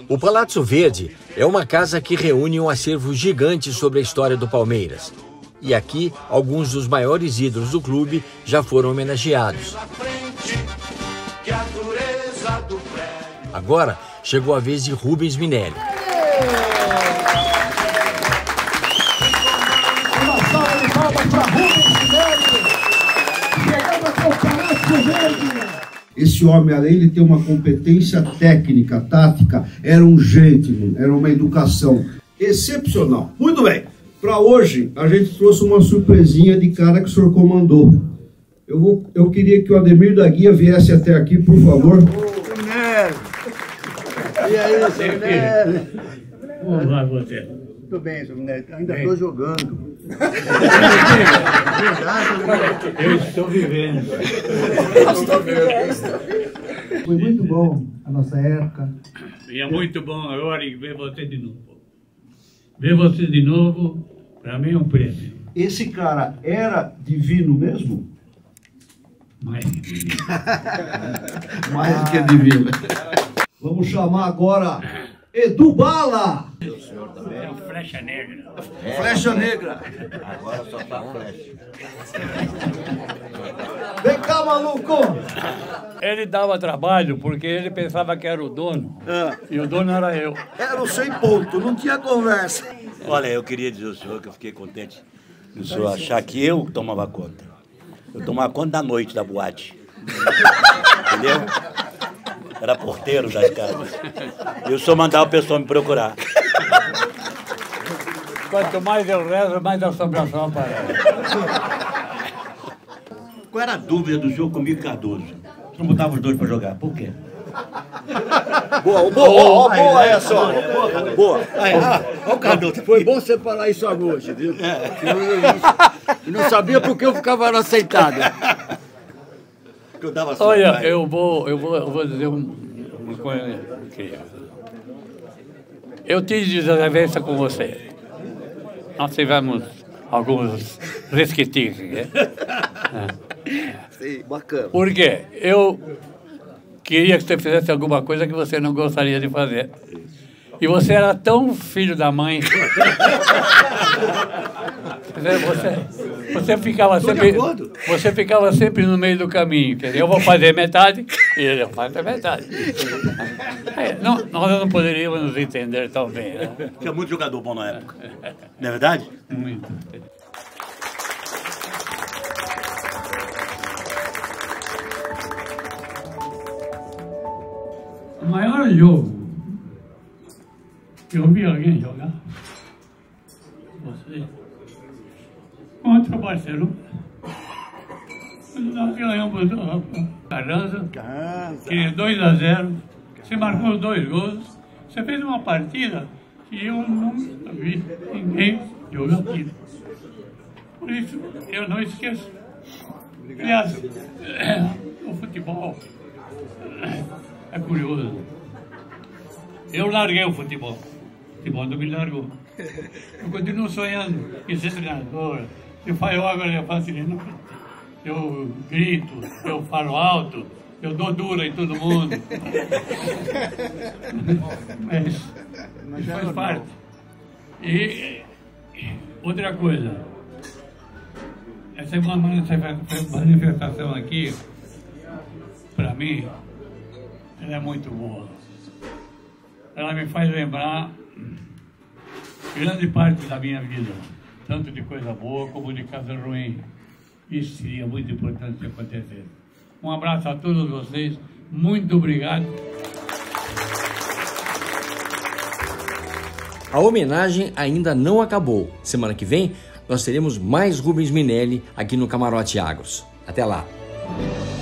O Palácio Verde é uma casa que reúne um acervo gigante sobre a história do Palmeiras. E aqui, alguns dos maiores ídolos do clube já foram homenageados. Agora, chegou a vez de Rubens Minelli. Uma salva de palmas para Rubens Minelli, chegando até o Palácio Verde. Esse homem, além de ter uma competência técnica, tática, era um gentleman, era uma educação excepcional. Muito bem, para hoje a gente trouxe uma surpresinha de cara que o senhor comandou. Eu queria que o Ademir da Guia viesse até aqui, por favor. E aí, seu Minelli? Como vai você? Tudo bem, seu Minelli. Ainda estou jogando. Eu estou vivendo. Foi muito bom a nossa época. E é muito bom agora ver você de novo. Ver você de novo, para mim é um prêmio. Esse cara era divino mesmo? Mais divino. Mais do que divino. Vamos chamar agora Edu Bala. É o Flecha Negra. Flecha Negra. Agora só tá flecha. Vem cá, maluco. Ele dava trabalho porque ele pensava que era o dono. E o dono era eu. Era o sem ponto, não tinha conversa. Olha, eu queria dizer ao senhor que eu fiquei contente do senhor achar que eu tomava conta. Eu tomava conta da noite da boate. Entendeu? Era porteiro das casas. E o senhor mandava o pessoal me procurar. Quanto mais eu rezo, mais a assombração aparece. Qual era a dúvida do senhor comigo e Cardoso? O senhor botava os dois para jogar. Por quê? Boa essa, ó. Boa. Olha o Cardoso. Foi bom você falar isso agora, viu? Eu não sabia porque eu ficava lá sentado. Eu dava Olha, eu vou dizer uma coisa incrível. Eu tive desavença com você. Nós tivemos alguns resquícios, né? Sim, bacana. Por quê? Eu queria que você fizesse alguma coisa que você não gostaria de fazer. E você era tão filho da mãe. Você ficava sempre no meio do caminho. Quer dizer, eu vou fazer metade e ele vai fazer metade. Nós não poderíamos nos entender tão bem, né? Tinha muito jogador bom na época. Não é verdade? Muito. O maior jogo que eu vi alguém jogar, você, contra o Barcelona. Nós ganhamos do Carranza, que 2-0, você marcou 2 gols, você fez uma partida que eu nunca vi ninguém jogar aquilo. Por isso, eu não esqueço. Aliás, o futebol é curioso. Eu larguei o futebol. O futebol não me largou. Eu continuo sonhando em ser treinador. Se faz agora eu faço de novo. Eu grito, eu falo alto, eu dou dura em todo mundo. Mas faz parte. E outra coisa, essa manifestação aqui, para mim, ela é muito boa. Ela me faz lembrar grande parte da minha vida, tanto de coisa boa como de coisa ruim. Isso seria muito importante que acontecesse. Um abraço a todos vocês, muito obrigado. A homenagem ainda não acabou. Semana que vem, nós teremos mais Rubens Minelli aqui no Camarote Agros. Até lá!